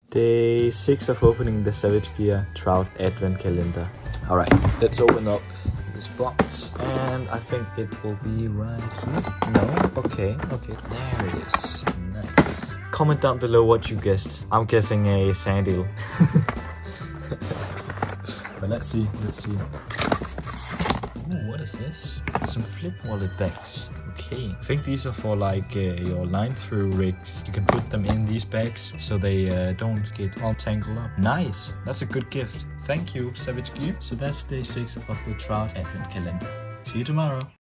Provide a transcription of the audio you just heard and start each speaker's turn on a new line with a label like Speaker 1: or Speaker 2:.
Speaker 1: Day 6 of opening the Savage Gear Trout Advent Calendar. Alright, let's open up this box, and I think it will be right here. No? Okay, there it is. Nice. Comment down below what you guessed. I'm guessing a sandal. But let's see. Ooh, what is this? Some flip wallet bags. Okay, I think these are for like your line through rigs. You can put them in these bags so they don't get all tangled up. Nice, that's a good gift. Thank you, Savage Gear. So that's day 6 of the Trout Advent Calendar. See you tomorrow.